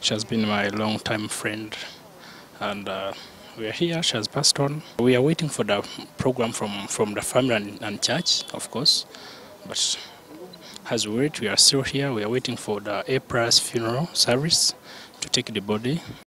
She has been my long-time friend, and we are here. She has passed on. We are waiting for the program from the family and church, of course, but as we wait, we are still here. We are waiting for the A+ funeral service to take the body.